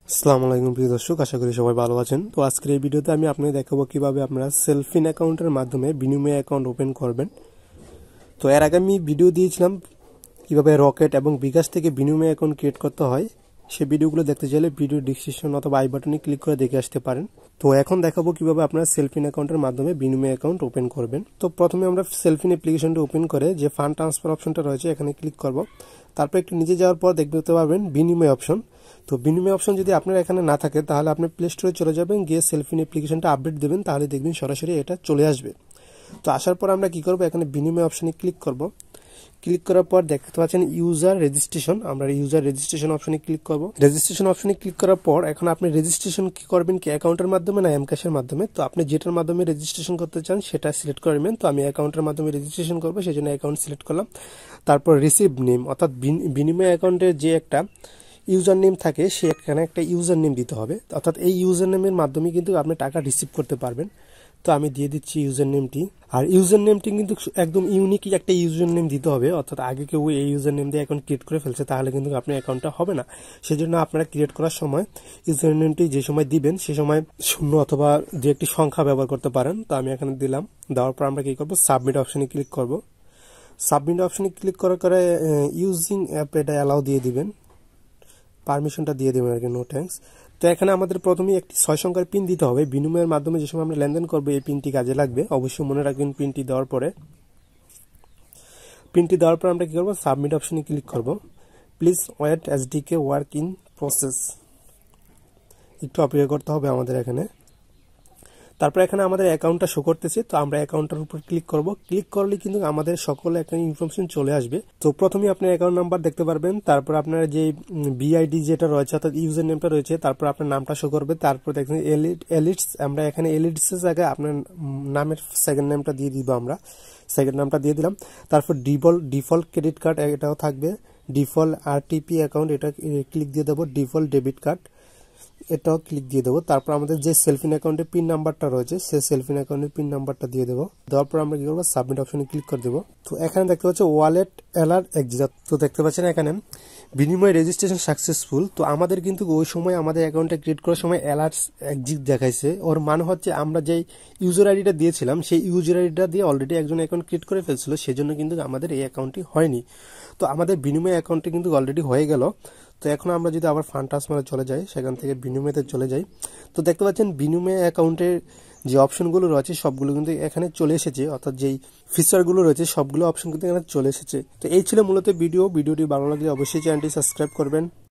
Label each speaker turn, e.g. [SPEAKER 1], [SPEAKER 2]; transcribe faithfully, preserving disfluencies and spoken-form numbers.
[SPEAKER 1] আসসালামু আলাইকুম প্রিয় দর্শক, আশা করি সবাই ভালো আছেন। তো আজকের এই ভিডিওতে আমি আপনাদের দেখাবো কিভাবে আপনারা সেলফিন অ্যাকাউন্টের মাধ্যমে বিনিময় অ্যাকাউন্ট ওপেন করবেন। তো এর আগে আমি ভিডিও দিয়েছিলাম কিভাবে রকেট এবং বিকাশ থেকে বিনিময় অ্যাকাউন্ট ক্রিয়েট করতে হয়। সেই ভিডিওগুলো দেখতে চাইলে ভিডিও ডিসক্রিপশন অথবা আই বাটনে ক্লিক করে দেখে আসতে পারেন। তো এখন দেখাবো কিভাবে আপনারা সেলফিন অ্যাকাউন্টের মাধ্যমে বিনিময় অ্যাকাউন্ট ওপেন করবেন। তো প্রথমে আমরা সেলফিন অ্যাপ্লিকেশনটা ওপেন করে যে ফান্ড ট্রান্সফার অপশনটা রয়েছে এখানে ক্লিক করব। তারপর একটু নিচে যাওয়ার পর দেখতে পাবেন বিনিময় অপশন। তো বিনিময় অপশন যদি আপনার এখানে না থাকে তাহলে আপনি প্লে স্টোরে চলে যাবেন, গিয়ে সেলফিন অ্যাপ্লিকেশনটা আপডেট দেবেন, তাহলে দেখবেন সরাসরি এটা চলে আসবে। তো আসার পর আমরা কি করব, এখানে বিনিময় অপশনে ক্লিক করব। ক্লিক করার পর দেখতে পাচ্ছেন ইউজার রেজিস্ট্রেশন, আমরা ইউজার রেজিস্ট্রেশন অপশনে ক্লিক করব। রেজিস্ট্রেশন অপশনে ক্লিক করার পর এখন আপনি রেজিস্ট্রেশন কি করবেন, কি অ্যাকাউন্টের মাধ্যমে না এমক্যাশের মাধ্যমে। তো আপনি যেটার মাধ্যমে রেজিস্ট্রেশন করতে চান সেটা সিলেক্ট করবেন। তো আমি অ্যাকাউন্টের মাধ্যমে রেজিস্ট্রেশন করবো, সেই জন্য অ্যাকাউন্ট সিলেক্ট করলাম। তারপর রিসিভ নেম, অর্থাৎ বিনিময় অ্যাকাউন্টের যে একটা ইউজার নেম থাকে সেখানে একটা ইউজার নেম দিতে হবে, অর্থাৎ এই ইউজার নেমের মাধ্যমে কিন্তু আপনি টাকা রিসিভ করতে পারবেন। তো আমি দিয়ে দিচ্ছি ইউজার নেমটি। আর ইউজার নেমটি কিন্তু একদম ইউনিক একটা ইউজার নেম দিতে হবে, অর্থাৎ আগে কেউ এই ইউজার নেম দিয়ে অ্যাকাউন্ট ক্রিয়েট করে ফেলছে তাহলে কিন্তু আপনার অ্যাকাউন্টটা হবে না। সেজন্য আপনারা ক্রিয়েট করার সময় ইউজার নেমটি যে সময় দিবেন সে সময় শূন্য অথবা দু একটি সংখ্যা ব্যবহার করতে পারেন। তো আমি এখানে দিলাম। দেওয়ার পর আমরা কি করব, সাবমিট অপশনে ক্লিক করব। সাবমিট অপশনে ক্লিক করার পরে ইউজিং অ্যাপ এটা অ্যালাউ দিয়ে দিবেন, পারমিশনটা দিয়ে দেবেন আর কি, নো থ্যাঙ্কস। তো এখানে আমাদের প্রথমেই একটি ছয় সংখ্যার পিন দিতে হবে। বিনিময়ের মাধ্যমে যে সময় আমরা লেনদেন করবো এই পিনটি কাজে লাগবে, অবশ্যই মনে রাখবেন। পিনটি দেওয়ার পরে পিনটি দেওয়ার পর আমরা কি করবো, সাবমিট অপশনে ক্লিক করব। Please wait SDK work in process, একটু অপেক্ষা করতে হবে আমাদের এখানে। তারপর এখানে আমাদের অ্যাকাউন্টটা শো করতেছে, তো আমরা অ্যাকাউন্টের উপর ক্লিক করব। ক্লিক করলে কিন্তু আমাদের সকল একটা ইনফরমেশন চলে আসবে। তো প্রথমে আপনার অ্যাকাউন্ট নাম্বার দেখতে পারবেন, তারপর আপনার যে বিআইডি যেটা রয়েছে অর্থাৎ ইউজার নেমটা রয়েছে, তারপর আপনার নামটা শো করবে। তারপর দেখবেন এলিটস, আমরা এখানে এলিটসের জায়গায় আপনার নামের সেকেন্ড নেমটা দিয়ে দিব, আমরা সেকেন্ড নামটা দিয়ে দিলাম। তারপর ডিফল্ট ডিফল্ট ক্রেডিট কার্ড এটাও থাকবে, ডিফল্ট আরটিপি অ্যাকাউন্ট এটা ক্লিক দিয়ে দেবো, ডিফল্ট ডেবিট কার্ড এটাও ক্লিক দিয়ে দেবো। তারপর আমাদের যে সেলফিন অ্যাকাউন্টের পিন নাম্বারটা রয়েছে সেই সেলফিন অ্যাকাউন্টের পিন নাম্বারটা দিয়ে দেবো। দেওয়ার পর আমরা কি করবো, সাবমিট অপশনে ক্লিক করে দেবো। তো এখানে দেখতে পাচ্ছি ওয়ালেট অ্যালার্ট এক্সিট। তো দেখতে পাচ্ছেন এখানে বিনিময় রেজিস্ট্রেশন সাকসেসফুল। তো আমাদের কিন্তু ওই সময় আমাদের অ্যাকাউন্টটা ক্রিয়েট করার সময় অ্যালার্ট এক্সিট দেখাইছে। ওর মানে হচ্ছে আমরা যে ইউজার আইডিটা দিয়েছিলাম সেই ইউজার আইডিটা দিয়ে অলরেডি একজন অ্যাকাউন্ট ক্রিয়েট করে ফেলছিল, সেজন্য কিন্তু আমাদের এই অ্যাকাউন্টটি হয়নি। তো আমাদের বিনিময় অ্যাকাউন্টটি কিন্তু অলরেডি হয়ে গেল। তো এখন আমরা যদি আবার ফান্ড ট্রান্সফারে চলে যাই, সেখান থেকে বিনিময়তে চলে যাই, তো দেখতে পাচ্ছেন বিনিময় অ্যাকাউন্টের যে অপশনগুলো রয়েছে সবগুলো কিন্তু এখানে চলে এসেছে, অর্থাৎ যেই ফিচারগুলো রয়েছে সবগুলো অপশন কিন্তু এখানে চলে এসেছে। তো এই ছিল মূলত ভিডিও। ভিডিওটি ভালো লাগলে অবশ্যই চ্যানেলটি সাবস্ক্রাইব করবেন।